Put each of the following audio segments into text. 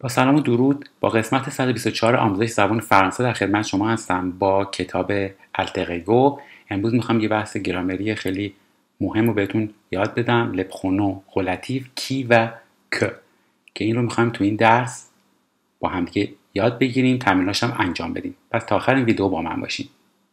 با سلام و درود. با قسمت 124 آموزش زبان فرانسه در خدمت شما هستم با کتاب التقگو. امروز میخوام یه بحث گرامری خیلی مهم رو بهتون یاد بدم. لپخونو، خلاتیف، کی و که این رو میخوایم تو این درس با هم دیگه یاد بگیریم، تمریناش هم انجام بدیم. پس تا آخر این ویدیو با من باشین.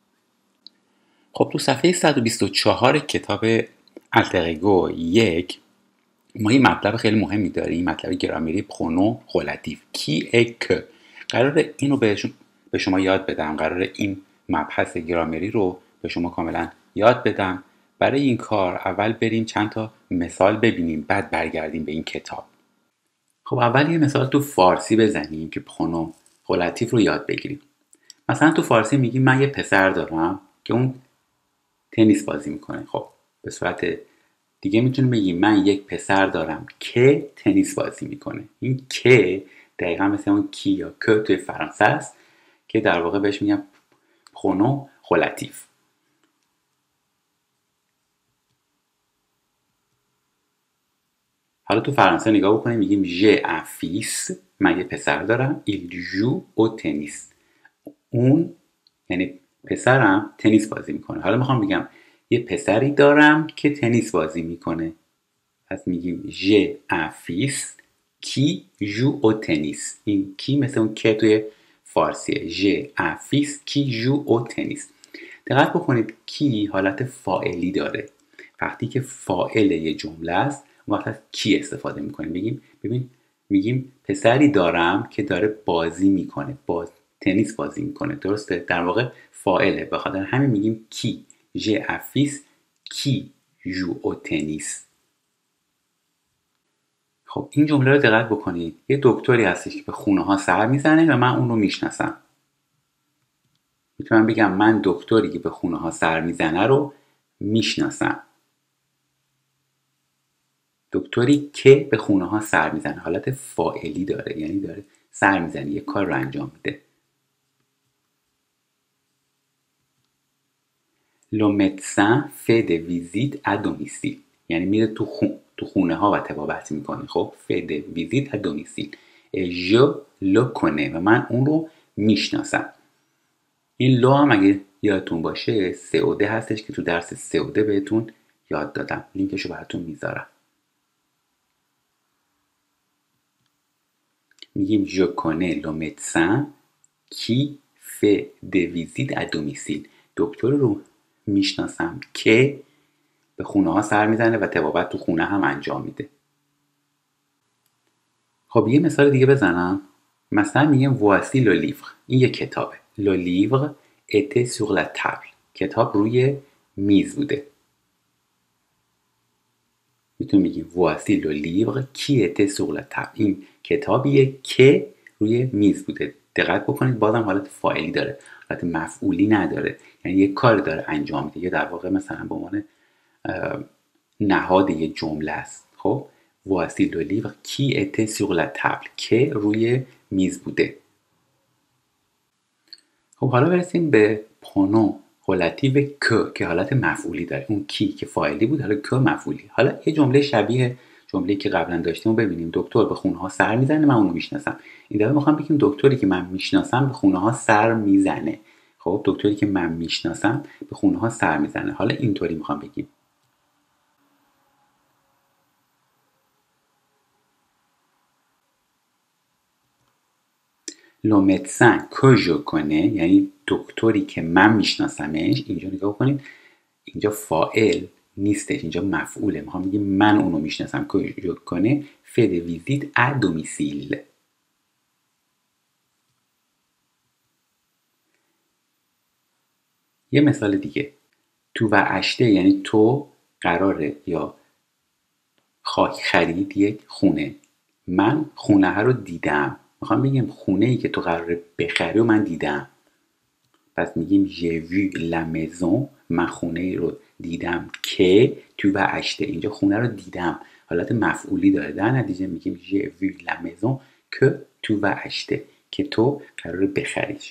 خب تو صفحه 124 کتاب التقگو یک ما یه مطلب خیلی مهمی داریم، مطلب گرامری پرونو خلاتیف کی ک. قراره اینو به شما یاد بدم، قراره این مبحث گرامری رو به شما کاملا یاد بدم. برای این کار اول بریم چند تا مثال ببینیم، بعد برگردیم به این کتاب. خب اول یه مثال تو فارسی بزنیم که پرونو خلاتیف رو یاد بگیریم. مثلا تو فارسی میگیم من یه پسر دارم که اون تنیس بازی میکنه. خب به صورت دیگه میتونیم بگیم من یک پسر دارم که تنیس بازی میکنه. این که دقیقا مثل اون کی یا که توی فرانسه است که در واقع بهش میگم پرونو خلاتیف. حالا تو فرانسه نگاه بکنیم، میگیم j'ai un fils، من یه پسر دارم، il joue au tennis، اون یعنی پسرم تنیس بازی میکنه. حالا میخوام بگم یه پسری دارم که تنیس بازی میکنه، پس میگیم j'ai un fils qui joue au tennis. این کی مثل اون که توی فارسیه. j'ai un fils qui joue au tennis. دقت بکنید کی حالت فاعلی داره. وقتی که فاعل یه جمله است وقتی از کی استفاده میکنیم. میگیم پسری دارم که داره بازی میکنه، تنیس بازی میکنه. درسته؟ در واقع فاعله، به خاطر همین میگیم کی. j'ai un fils qui joue au tennis. خب این جمله رو دقت بکنید. یه دکتری هستش که به خونه ها سر میزنه و من اون رو میشناسم. میتونم بگم من دکتری که به خونه ها سر میزنه رو میشناسم. دکتری که به خونه ها سر میزنه حالت فاعلی داره، یعنی داره سر میزنه، یه کار رو انجام میده. Le médecin fait des visites à domicile، یعنی میره تو خونه ها و طبابت میکنه. خب fait des visites à domicile et je le connais، و من اون رو میشناسم. این لو هم اگه یادتون باشه COD هستش که تو درس COD بهتون یاد دادم، لینکش رو براتون میذارم. میگیم je connais le médecin qui fait des visites à domicile، دکتر رو میشناسم که به خونه ها سر میزنه و طبابت تو خونه هم انجام میده. خب یه مثال دیگه بزنم. مثلا میگم voici le livre، این یه کتابه. le livre était sur la table، کتاب روی میز بوده. میتونیم بگیم voici le livre qui était sur la table، این کتابیه که روی میز بوده. دقت بکنید بازم حالت فاعلی داره، حالت مفعولی نداره، یعنی یه کار داره انجام میده، یا در واقع مثلا به عنوان نهاد یه جمله است. خب voici le livre qui était sur la table، که روی میز بوده. خب حالا برسیم به پرونو خلاتیف که حالت مفعولی داره. اون کی که فاعلی بود، حالا که مفعولی. حالا یه جمله شبیه جمله‌ای که قبلا داشتیم رو ببینیم. دکتر به خونه ها سر میزنه، من اون رو میشناسم. این دفعه میخوام بگیم دکتری که من میشناسم به خونه ها سر میزنه. خب دکتری که من میشناسم به خونه ها سر میزنه. حالا اینطوری میخوام بگیم. le médecin que je connais، یعنی دکتری که من میشناسمش. اینجا نگاه کنید، اینجا فاعل نیستش، اینجا مفعوله. میخوام بگیم من اونو میشناسم که je connais fait des visites à domicile. یه مثال دیگه. تو و اشته یعنی تو قراره یا خواهی خرید یک خونه. من خونه ها رو دیدم. میخوام بگم خونه ای که تو قراره بخری و من دیدم. پس میگیم j'ai vu la maison، من خونه ای رو دیدم که تو و اشته، اینجا خونه رو دیدم، حالت مفعولی داره. در نتیجه میگیم j'ai vu la maison que تو و اشته، که تو قراره بخریش.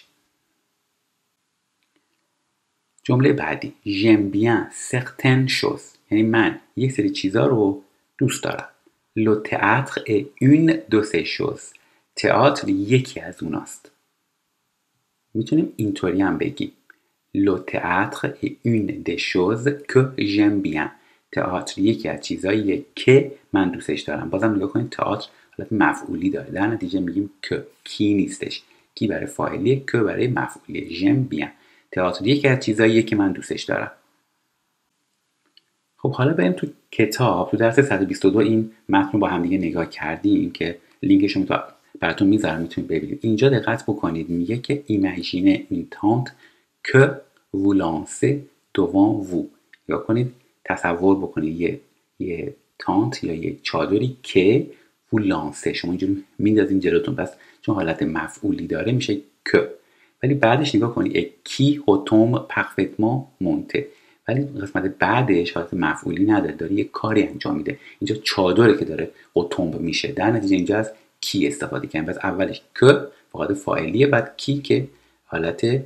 جمله بعدی j'aime bien certaines choses، یعنی من یک سری چیزا رو دوست دارم. le théâtre est une de ces choses، تئاتر یکی از اوناست. میتونیم اینطوری هم بگیم Le théâtre est une des choses que j'aime bien. تئاتر یکی از چیزاییه که من دوستش دارم. بازم نگاه کنید تئاتر حالت مفعولی داره، در نتیجه میگیم که، کی نیستش، کی برای فاعلیه، که برای مفعولیه. j'aime bien. تئاتر یکی از چیزاییه که من دوستش دارم. خب حالا بریم تو کتاب. تو درس 122 این متن رو با هم دیگه نگاه کردیم که لینکش رو براتون میذارم، میتونید ببینید. اینجا دقت بکنید، میگه که imaginez une tente que vous lancez devant vous. یا کنید تصور بکنید یه تانت یا یه چادری که vous lancez، شما اینجوری میندازین جلوتون، پس چون حالت مفعولی داره میشه که. ولی بعدش نگاه کنید qui retombe parfaitement monté، ولی قسمت بعدش حالت مفعولی نداره، داره یه کاری انجام میده. اینجا چادره که داره قطمب میشه، در نتیجه اینجا از کی استفاده کردیم. پس اولش که فقط فاعلیه، بعد کی که حالت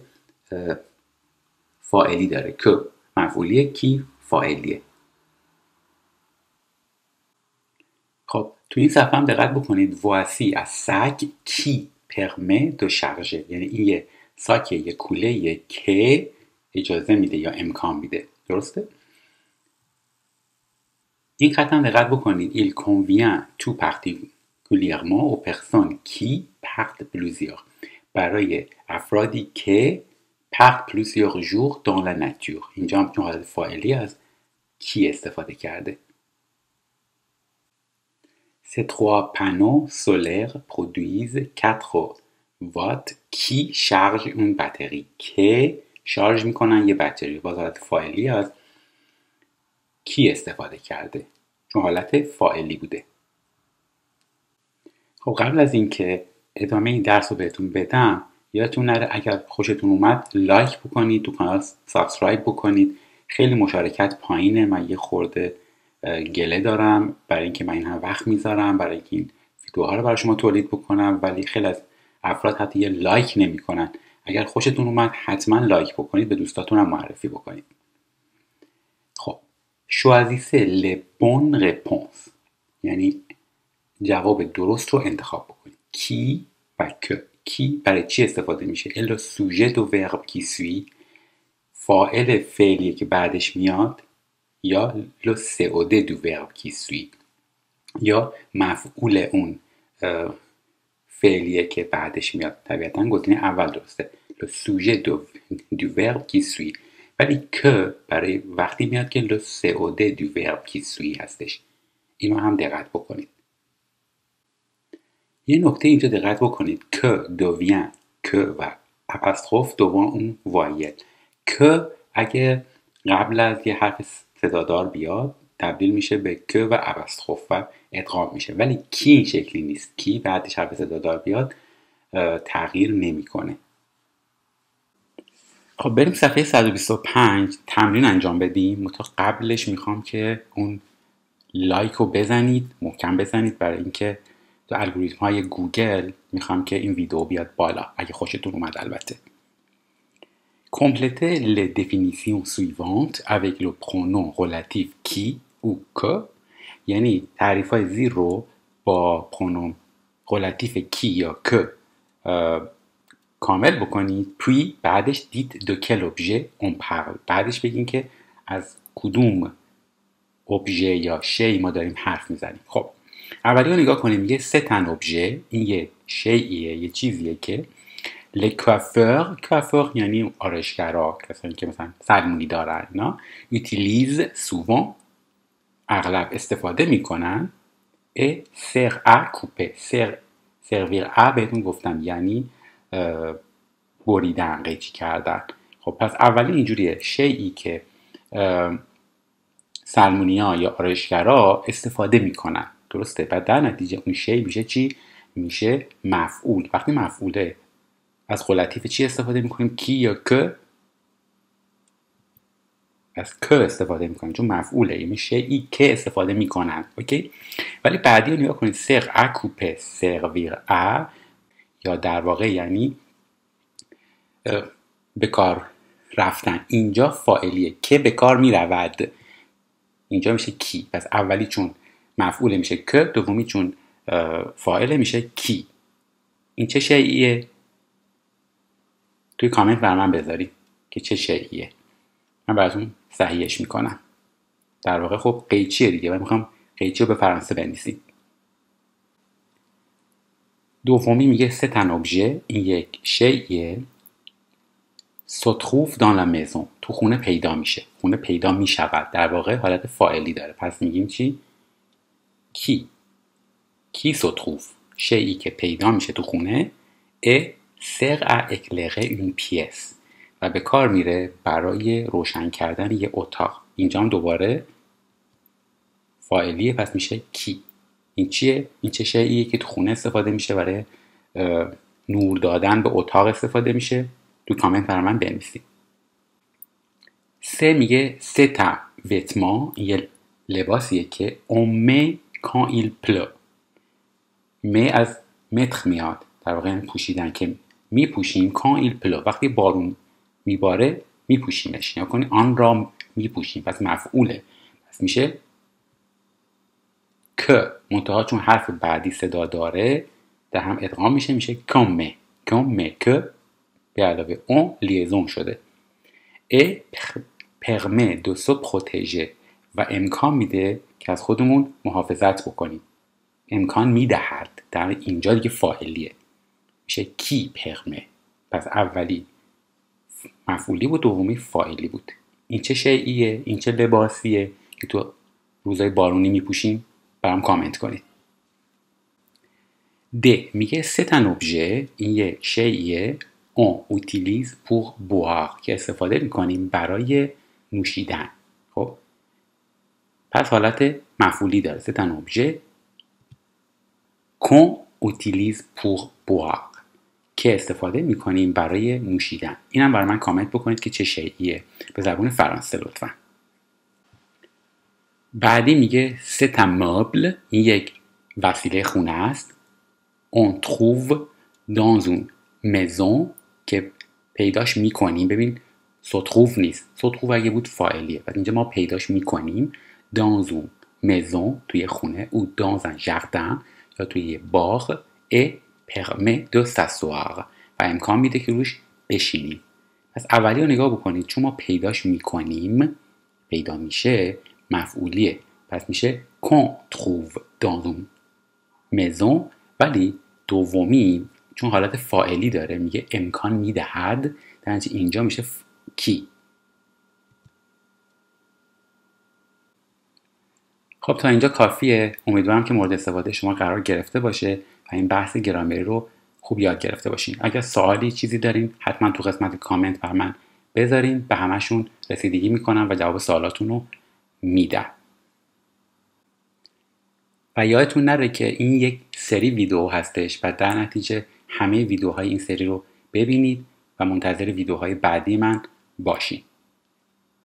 فاعلی داره، که مفعولیه، کی فاعلیه. خب تو این صفحه هم دقت بکنید، voici از سگ کی permet de charger، یعنی این یه ساکه، یه کوله که اجازه میده یا امکان میده. درسته؟ این خط هم دقت بکنید، il convient tout particulièrement aux personnes qui partent plusieurs، برای افرادی که partent plusieurs jours dans la nature. اینجا هم چون حالت فاعلی از کی استفاده کرده. Ces trois panneaux solaires produisent 4 watts qui chargent une batterie، که شارژ میکنن یه بطری. باز حالت فاعلی از کی استفاده کرده، چون حالت فاعلی بوده. خب قبل از اینکه ادامه این درس رو بهتون بدم، یادتون نره اگر خوشتون اومد لایک بکنید، تو کانال سابسکرایب بکنید. خیلی مشارکت پایینه، من یه خورده گله دارم برای اینکه من این هم وقت میذارم برای اینکه این ویدیوها رو برای شما تولید بکنم، ولی خیلی از افراد حتی یه لایک نمیکنن. اگر خوشتون اومد حتما لایک بکنید، به دوستاتون هم معرفی بکنید. خب choisissez les bonnes réponses، یعنی جواب درست رو انتخاب بکنید. کی و که. کی برای چی استفاده میشه؟ le sujet du verbe qui suit، فاعل فعلیه که بعدش میاد، یا le COD du verbe qui suit، یا مفعول اون فعلیه که بعدش میاد. طبیعتا گزینه اول درسته، le sujet du verbe qui suit. ولی که برای وقتی میاد که le COD du verbe qui suit هستش. اینو هم دقت بکنید. یه نکته اینجا دقت بکنید، که devient که و apostrophe devant اون voyelle. که اگه قبل از یه حرف صدادار بیاد تبدیل میشه به که و apostrophe و ادغام میشه، ولی کی این شکلی نیست. کی بعدش حرف صدادار بیاد تغییر نمیکنه. خب بریم صفحه 125 تمرین انجام بدیم. قبلش میخوام که اون لایک رو بزنید، محکم بزنید، برای اینکه تو الگوریتم های گوگل میخوام که این ویدیو بیاد بالا، اگه خوشتون اومد البته. Complétez les définitions suivantes avec le pronom relatif qui ou que، یعنی تعریف های زیر رو با پرونوم relatif کی یا که کامل بکنید. puis بعدش dites de quel objet on parle، بعدش بگین که از کدوم objet یا شی ما داریم حرف میزنیم. خب اولی رو نگاه کنیم، میگه c'est un objet، این یه شیئیه، یه چیزیه که les coiffeurs، coiffeur یعنی آرایشگرا، کسانی که مثلا سلمونی دارن، اینا utilise souvent، اغلب استفاده میکنن، et sert à couper، servir à بهتون گفتم یعنی بریدن، قیچی کردن. خب پس اولی اینجوریه، شیئی که سلمونیا یا آرایشگرا استفاده میکنن. درسته؟ بعد در نتیجه اون شی میشه چی؟ میشه مفعول. وقتی مفعوله از خلطیف چی استفاده میکنیم؟ کی یا که؟ از که استفاده میکنیم چون مفعوله، یعنی شیئی که استفاده میکنن. اوکی؟ ولی بعدی رو نگاه کنید، سر ا کوپه، سرویر ا، یا در واقع یعنی به کار رفتن. اینجا فاعلیه، که به کار میرود، اینجا میشه کی. پس اولی چون مفعول میشه که، دومی چون فاعل میشه کی. این چه شیئیه؟ توی کامنت بر من بذارید که چه شیئیه، من براتون صحیحش میکنم. در واقع خب قیچیه دیگه، من میخوام قیچی رو به فرانسه بنویسیم. دومی میگه c'est un objet، این یک شیئیه. se trouve dans la maison، تو خونه پیدا میشه، خونه پیدا میشود، در واقع حالت فاعلی داره. پس میگیم چی؟ کی se trouve، شیئی که پیدا میشه تو خونه. et sert à éclairer une pièce، و به کار میره برای روشن کردن یه اتاق. اینجا هم دوباره فاعلیه، پس میشه کی. این چیه؟ این چه شیئیه که تو خونه استفاده میشه، برای نور دادن به اتاق استفاده میشه. تو کامنت برای من بنویسید. سه میگه c'est un vêtement، یه لباسیه که on met quand il pleut. met از متر میاد، در واقع پوشیدن که میپوشیم. quand il pleut، وقتی بارون میباره میپوشیمش، یا کنی آن را میپوشیم، پس مفعوله. پس میشه که، منتها چون حرف بعدی صدا داره در هم ادغام میشه، میشه comme که به علاوه اون لیزون شده. et permet de se protéger، و امکان میده که از خودمون محافظت بکنیم. امکان میدهد، در اینجا دیگه فاعلیه، میشه کی پرمه. پس اولی مفعولی بود، دومی فاعلی بود. این چه شیئیه؟ این چه لباسیه که تو روزای بارونی میپوشیم؟ برام کامنت کنید. د میگه c'est un objet، این یک شیئیه. on utilise pour boire، که استفاده میکنیم برای نوشیدن. خب پس حالت مفعولی داره. c'est un objet qu'on utilise pour boire، که استفاده میکنیم برای نوشیدن. اینم برای من کامنت بکنید که چه شیئیه به زبان فرانسه لطفا. بعدی میگه c'est un meuble، این یک وسیله خونه است. on trouve dans une maison، که پیداش میکنیم. ببین se trouve نیست، se trouve اگه بود فاعلیه، پس اینجا ما پیداش میکنیم. dans une maison، توی خونه. ou dans un jardin، یا توی باغ. et permet de s'asseoir، و امکان میده که روش بشینیم. پس اولی رو نگاه بکنید، چون ما پیداش میکنیم، پیدا میشه، مفعولیه، پس میشه qu'on trouve dans une maison. ولی دومی چون حالت فاعلی داره، میگه امکان میدهد، در نتیجه اینجا میشه کی. خب تا اینجا کافیه. امیدوارم که مورد استفاده شما قرار گرفته باشه و این بحث گرامری رو خوب یاد گرفته باشین. اگر سوالی چیزی دارین حتما تو قسمت کامنت بر من بذارین، به همشون رسیدگی میکنم و جواب سوالاتون رو میدم. و یادتون نره که این یک سری ویدیو هستش و در نتیجه همه ویدیوهای این سری رو ببینید و منتظر ویدیوهای بعدی من باشین.